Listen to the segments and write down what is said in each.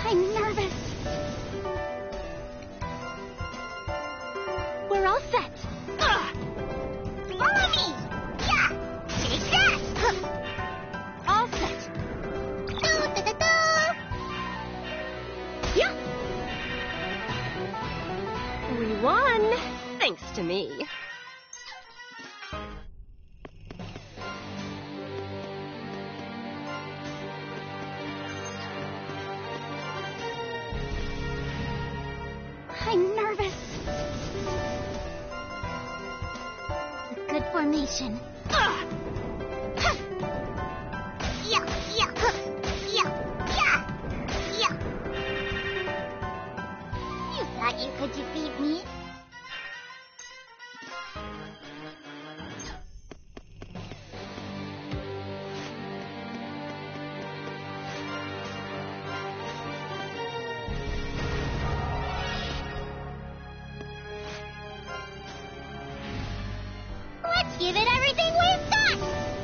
I'm nervous. We're all set. Follow me! Yeah! Take that! All set. Do-do-do-do! Yeah. We won, thanks to me. I'm nervous. Good formation. Yeah, yeah, yeah, yeah, yeah. You thought you could defeat me? Let's give it everything we've got!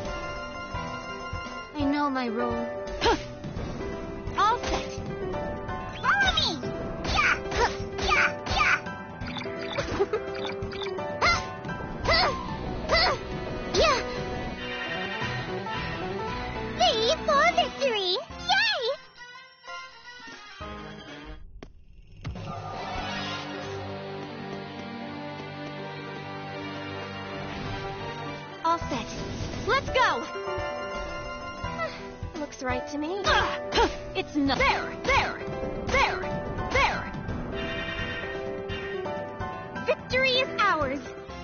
I know my role. All set. Follow me! Yeah! Yeah! Yeah! Yeah! V for victory! Yay! All set. Let's go! Looks right to me. It's not. There! Victory is ours!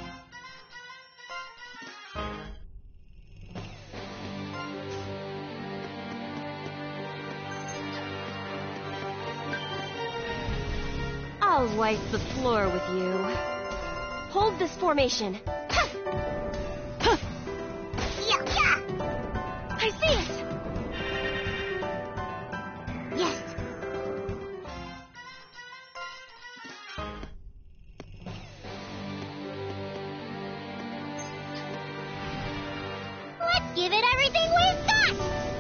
I'll wipe the floor with you. Hold this formation. Yeah! Yeah! I see it! Yes! Let's give it everything we've got!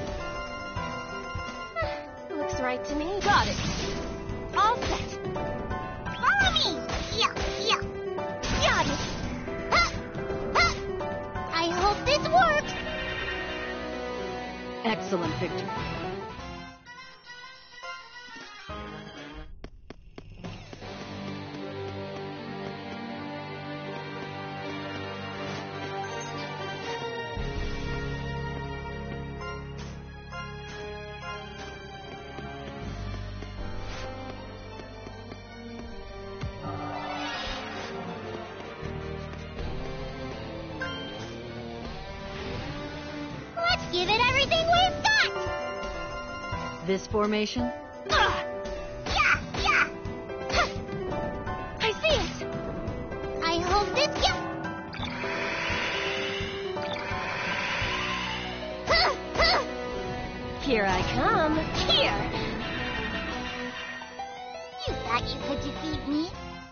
Looks right to me. Got it. All set. Follow me! Yeah! Yeah! Got it. I hope this works! Excellent victory. Let's give it everything we've got! This formation? Yeah! Yeah! I see it! I hope this Here I come. Here! You thought you could defeat me?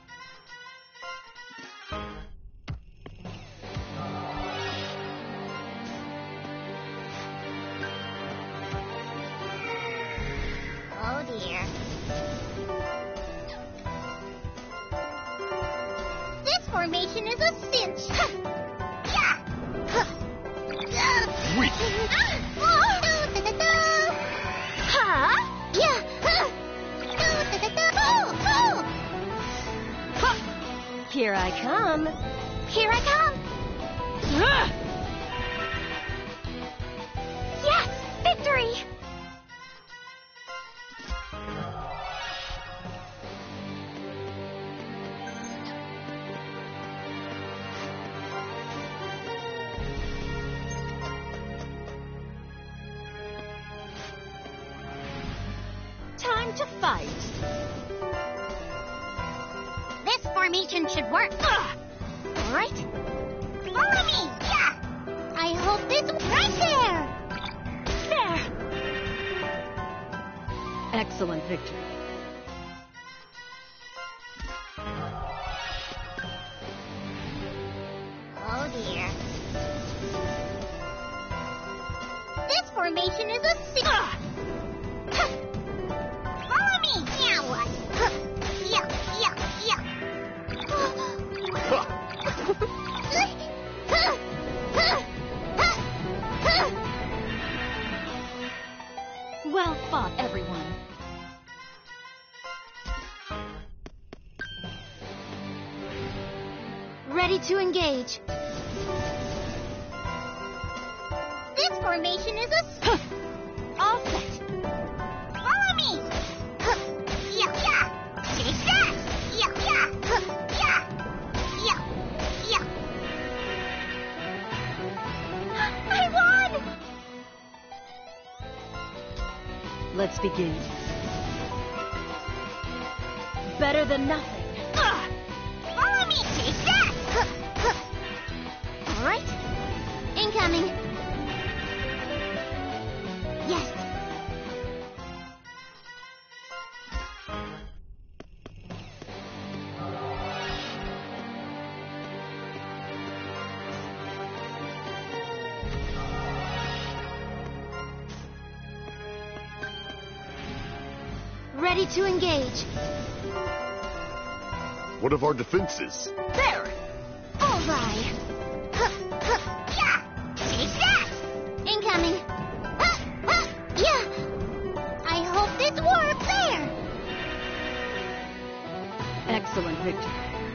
Oh dear. This formation is a cinch. Yeah! Sweet. Huh? Yeah! Here I come. Here I come! Yes! Victory! Time to fight. This formation should work. All right. Follow me! Yeah! I hope this... Right there! There. Excellent victory. Oh dear. This formation is a... Follow Well fought, everyone. Ready to engage. This formation is a... All set. Follow me! Yeah, yeah! Chase that! Yeah, yeah! Yeah! Yeah! Yeah! I won! Let's begin. Better than nothing. Follow me! Chase that! All right. Incoming. Yes. Ready to engage. What of our defenses? There! All right. Yeah! Chase that! Incoming. Yeah! I hope this works. There! Excellent victory.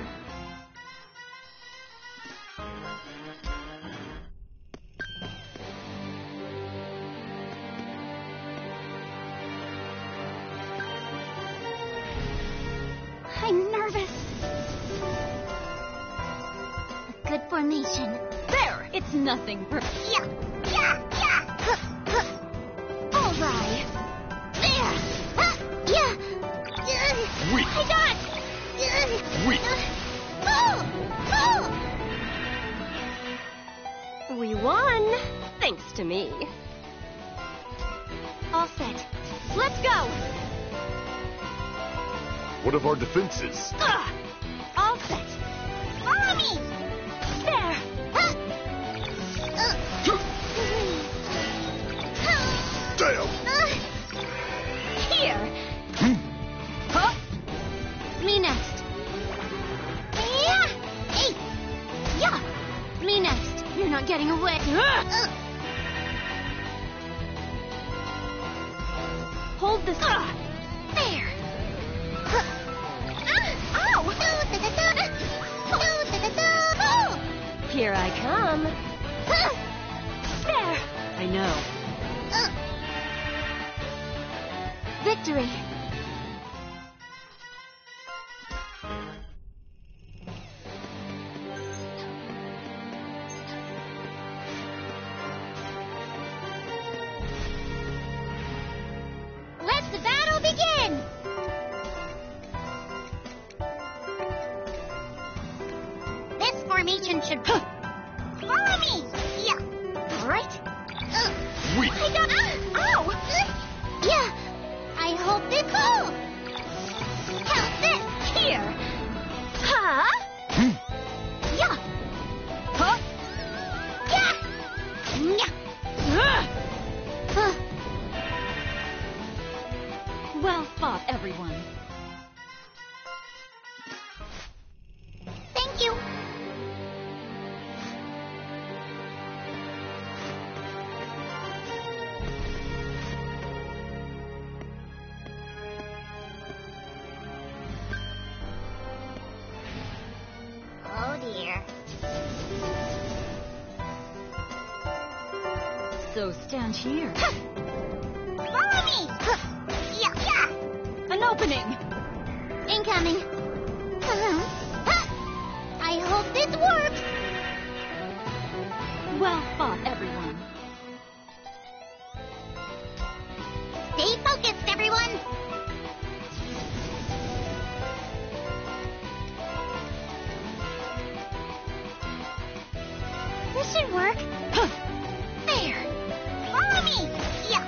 I'm nervous. A good formation. There! It's nothing perfect. Yeah! Yeah! Yeah! All right. There! Yeah! Weak. I got! Weak. Oh! We won! Thanks to me. All set. Let's go! What of our defenses? All set. Follow me! There! Damn! Here! Huh? Me next. Yeah! Hey! Yeah! Me next. You're not getting away. Hold this. There! Ow! Here I come. There! I know. Victory! Let the battle begin! This formation should... Follow me! Yeah. All right. Weak. I got... Ow! Yeah. I hope this... Oh! How's this? Here! Huh? Yeah. Huh? Yeah. Yeah. Huh. Well fought, everyone. Thank you. Oh dear. So stand here. Follow me! Yeah, yeah! An opening! Incoming. Hello? I hope this works! Well fought, everyone. Stay focused, everyone! This should work. There! Follow me! Yeah!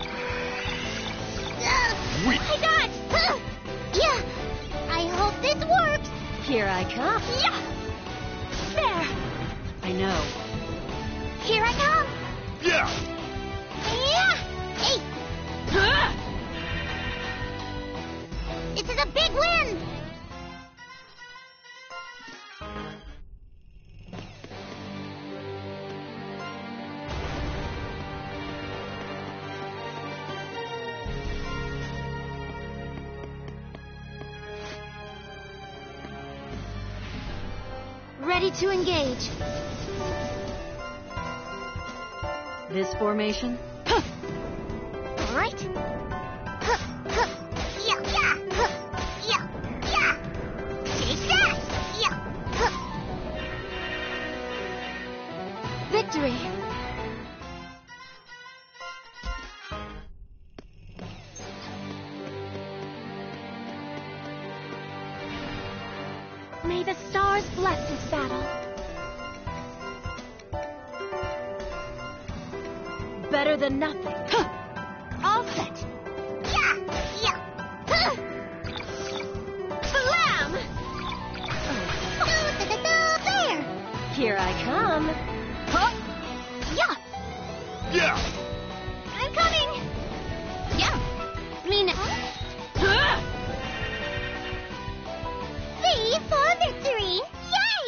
Weak. I got! Yeah! I hope this works! Here I come. Yeah! There! I know. Here I come! Yeah! Yeah! Hey! This is a big win! Ready to engage. This formation? All right. Yeah, yeah, yeah, yeah. Take that. Yeah. Victory. May the stars bless this battle. Better than nothing. All set. Yeah, yeah. Blam! There. Here I come. Huh? Yeah, Yeah! I'm coming. Yeah. Me next. V for victory! Yay!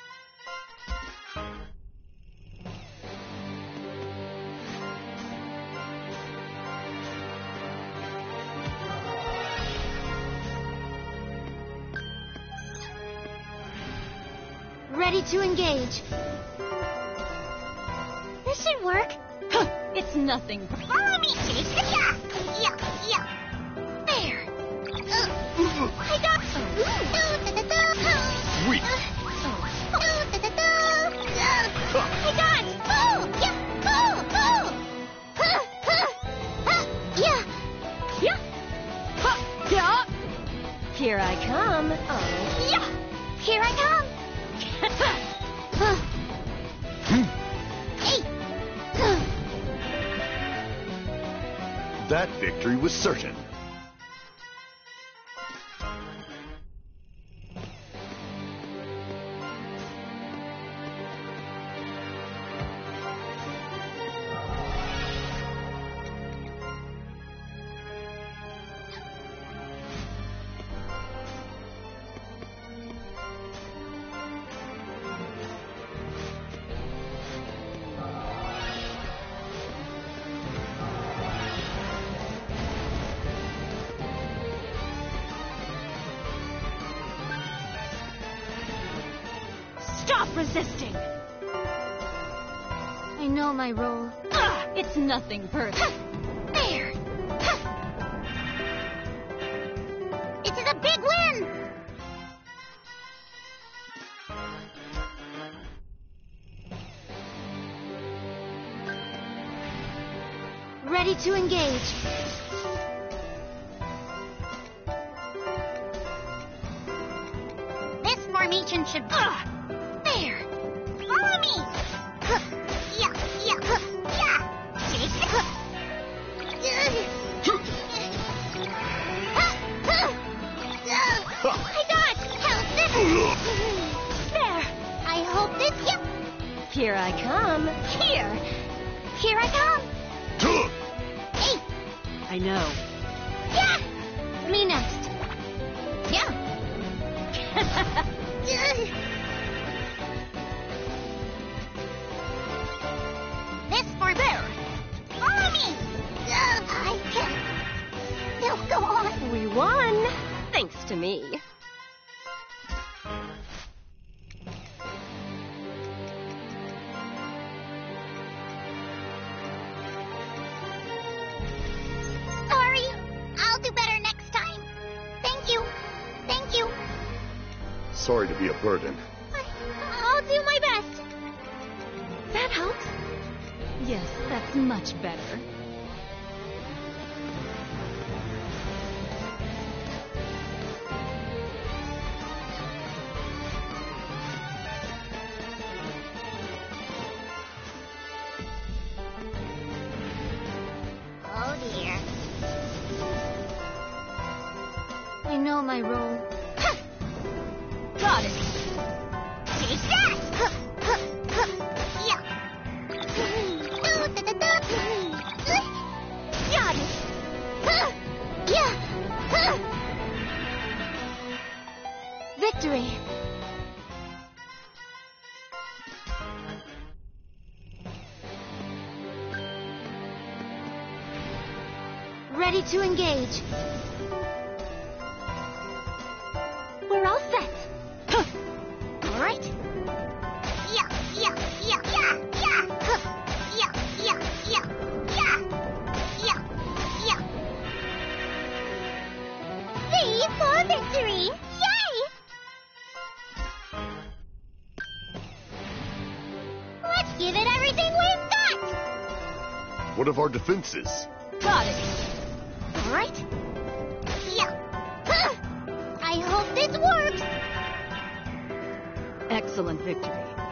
Ready to engage. This should work. It's nothing. Follow me, Chase. Yeah, yeah, yeah. There. I got. Sweet! I got. Oh, yeah. Oh, oh. Yeah. Yeah. Yeah. Here I come. Oh. Yeah. Here I come. Hey. That victory was certain. Stop resisting. I know my role. It's nothing personal. There. It is a big win. Ready to engage. This formation should. There. Follow me. Yeah, yeah, yeah. Take it. I got. How's this? There. I hope this. Yep. Here I come. Here. Here I come. Hey. I know. Yeah. Me next. Yeah. This for there. Follow me. I can still go on. We won. Thanks to me. Sorry. I'll do better next time. Thank you. Thank you. Sorry to be a burden. I'll do my best. That helps. Yes, that's much better. Oh dear. I know my role. Got it. Take that! Yeah. Got it. Yeah. Victory. Ready to engage. We're all set. All right. What of our defenses? Got it. All right. Yeah. I hope this works. Excellent victory.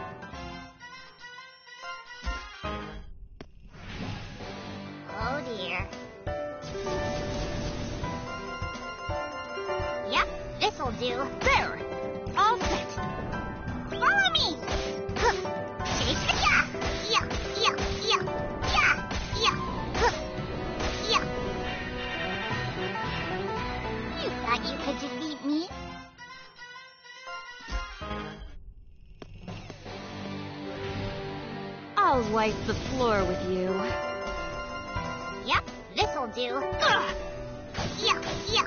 Oh dear. Yep, this'll do. There! All set. Follow me. Shake the yeah, yeah, yeah, yeah, yeah, yeah. You thought you could defeat me? I'll wipe the floor with you. Yep, this'll do. Yeah, yeah.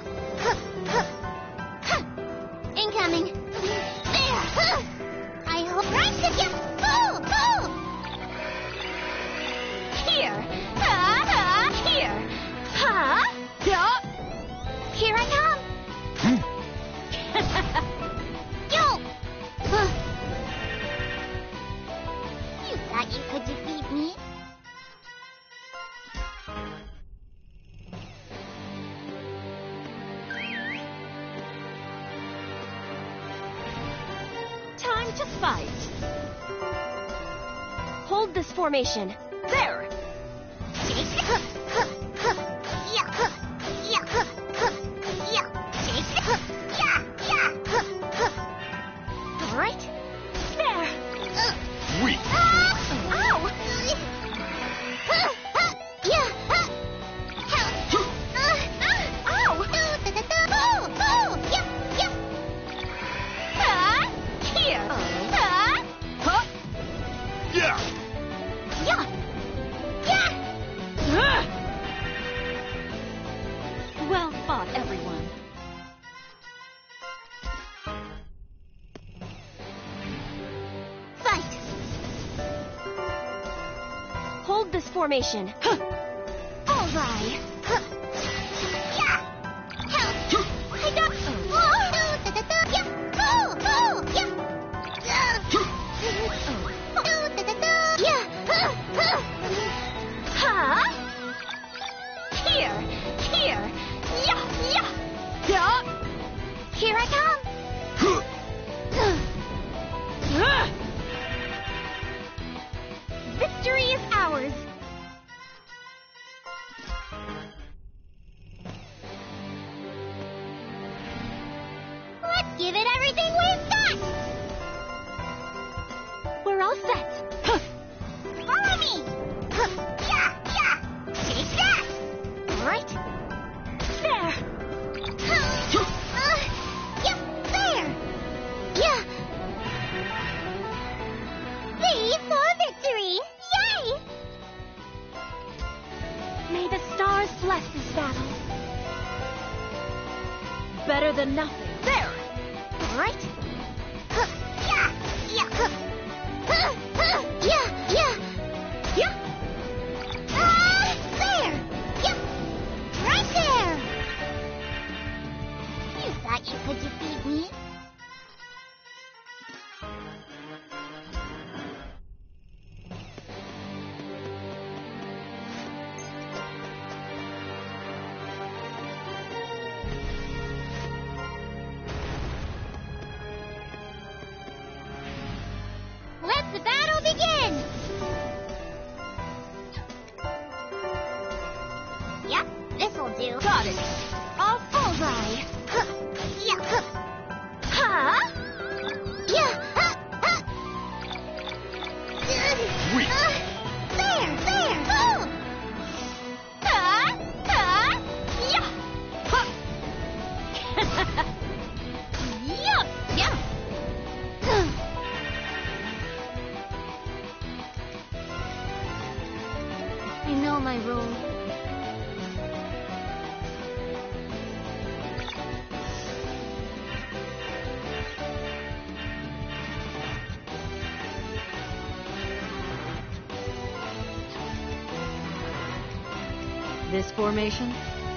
Incoming. There. I hope right to you. Go. Here! Here! Huh? Yup! Here I come. Yo. You thought you could defeat me? Time to fight. Hold this formation. There! Shake it. Yeah. Yeah. Yeah. Shake it. Yeah. All right. There! Sweet! Ow! Yeah. Help. Ow! Yep. Here! Huh? Yeah! Yeah. Well fought, everyone. Fight. Hold this formation. All right. Yeah. Help. I got. Yeah. Go. Yeah. Huh? Here! Yeah! Yup! Here I come. Victory is ours! Let's give it everything we've got. We're all set. Follow me. Yeah. Take that. All right. There! Yep, there. Yeah. See, for victory. Yay! May the stars bless this battle. Better than nothing. There! All right. Yeah. Yeah. There. Yep. Right there. You thought you could defeat me? Let the battle begin! Yep, this'll do. Got it. All right. Yeah. Huh? Yeah. Sweet! There. Yeah! Huh. Yeah! I know my role. This formation?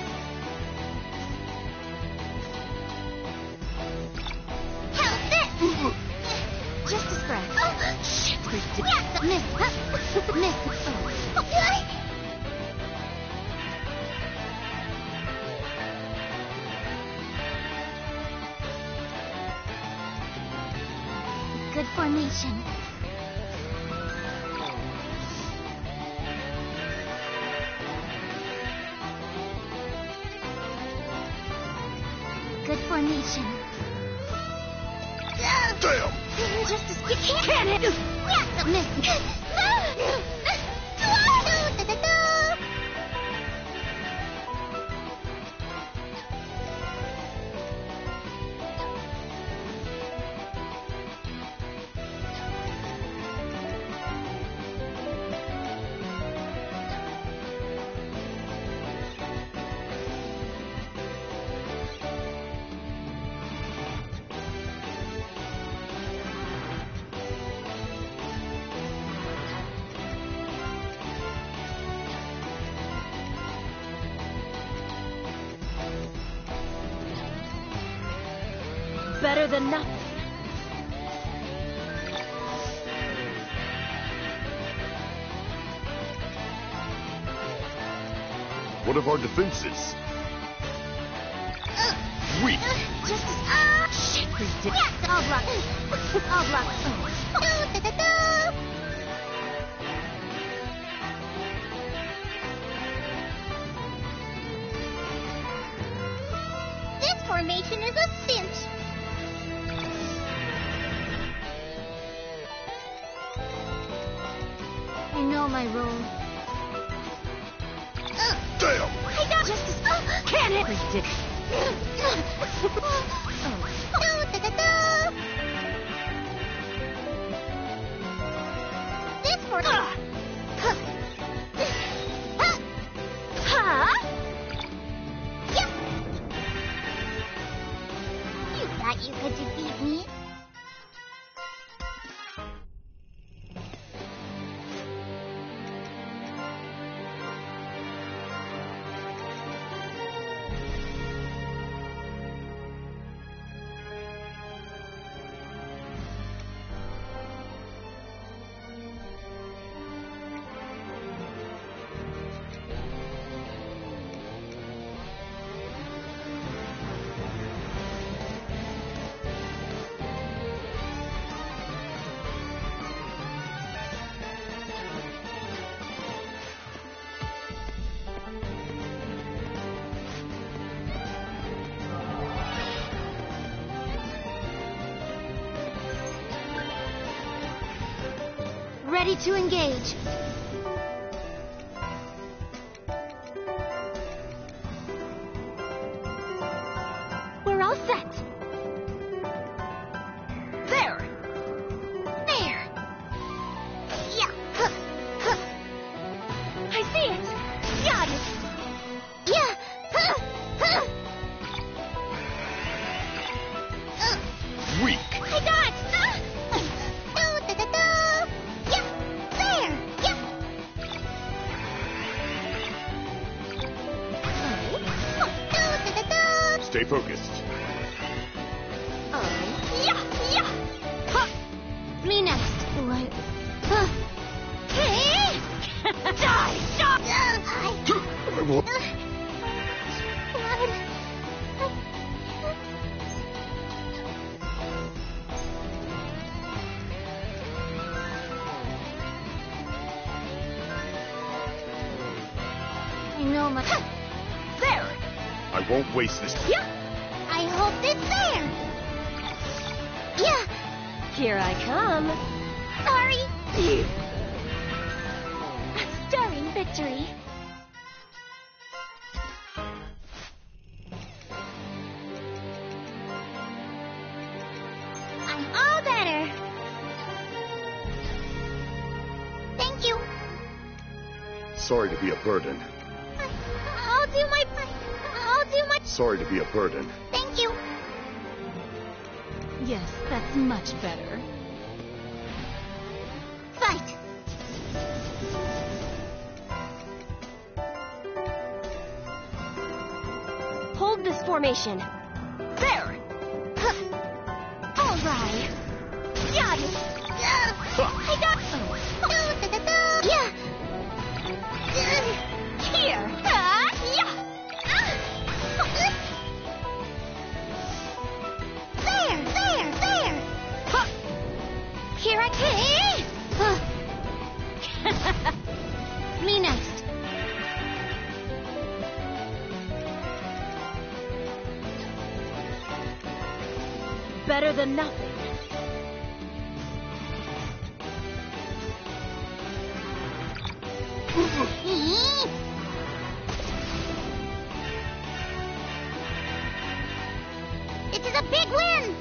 Help it! Just a scratch. Oh, shit. Yeah, miss. formation. Good formation. Damn! Just as you can't hit. That's a miss. Better than nothing. What of our defenses? Weak. Just as Shit, ridiculous. yes, I'll block. I'll block. This formation is a cinch. I know my role. Damn! I got just as Can't hit. Ridiculous. This for Huh? Yep. You thought you could defeat me? Ready to engage. We're all set. There. There. Yeah. Huh. Huh. I see it. Got it. Yeah. Huh. Huh. Weak. I got it. Yeah. There. Yeah. Stay focused. Yeah. Yeah. Huh. Me next. What? Hey. Die! Stop! I will. I know my. There! I won't waste this. Yeah! I hope it's there. Yeah. Here I come. Sorry. A stunning victory. I'm all better. Thank you. Sorry to be a burden. I'll do my. Sorry to be a burden. Thank you. Yes, that's much better. Fight. Hold this formation. There! All right. Got it! I got. Yeah. Here! Yeah. There. Huh. Here I better than nothing. This is a big win!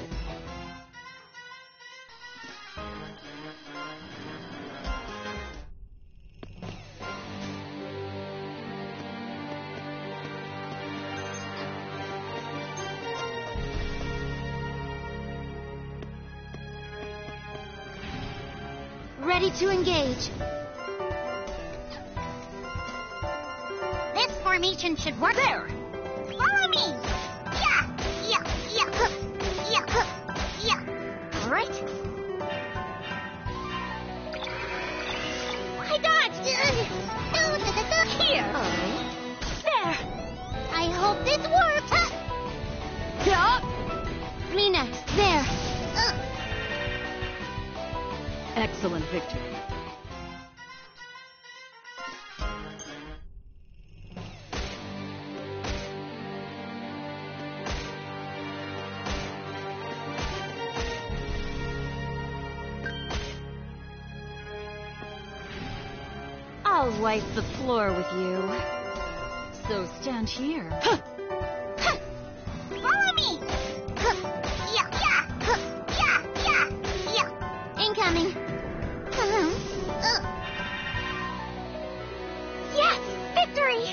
Ready to engage. This formation should work. There! Follow me! Yeah! Yeah! Yeah! Huh, yeah! Huh, yeah! All right. I dodged! Here! There! I hope this works! Huh. Me next. There! Excellent victory. I'll wipe the floor with you. So stand here. Follow me! Yeah! Yeah! Yeah! Yeah! Yeah! Incoming! Yes! Victory!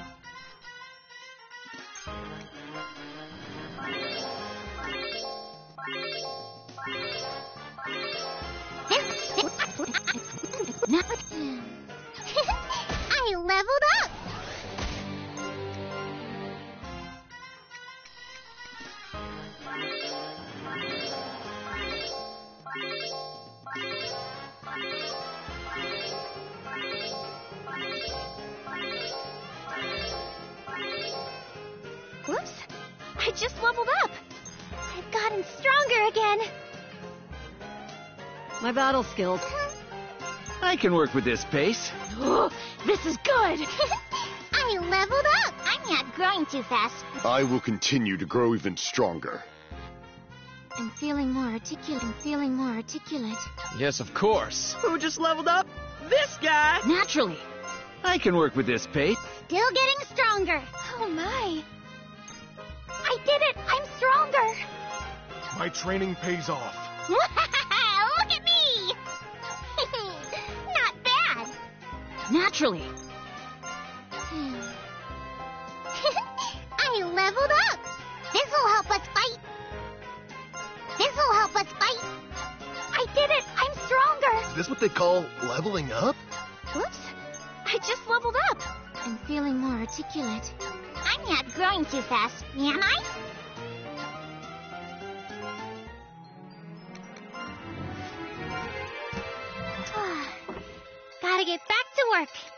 I leveled up! Whoops! I just leveled up! I've gotten stronger again! My battle skills. I can work with this pace. This is good! I leveled up! I'm not growing too fast. I will continue to grow even stronger. I'm feeling more articulate. Yes, of course. Who just leveled up? This guy! Naturally. I can work with this pace. Still getting stronger. Oh my. I did it! I'm stronger! My training pays off. Look at me! Not bad. Naturally. I leveled up! This'll help us fight! I did it! I'm stronger! Is this what they call leveling up? Whoops! I just leveled up! I'm feeling more articulate. I'm not growing too fast, am I? Gotta get back to work.